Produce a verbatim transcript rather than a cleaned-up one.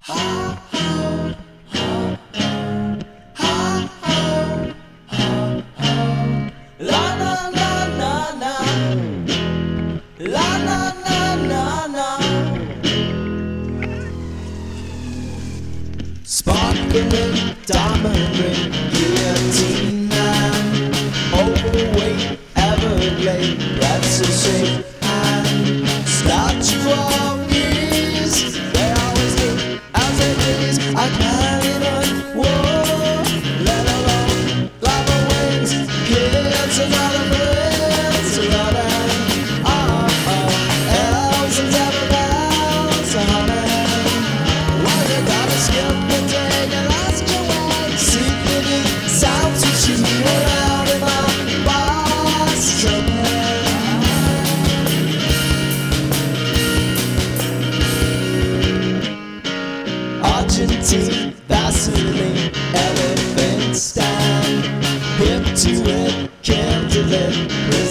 Sparkling diamond ring, guillotine man, overweight, Everglade, that's a shame. And statue of peace, they always do as they please. I can't even walk, let alone clap my wings. Kids and other friends running, oh, oh, elves and devil bells are humming. Why you gotta skip the day and ask your way? Secretly sounds to cheat around in my Boston. Argentine, Vaseline, elephant stand, hip to it, candlelit.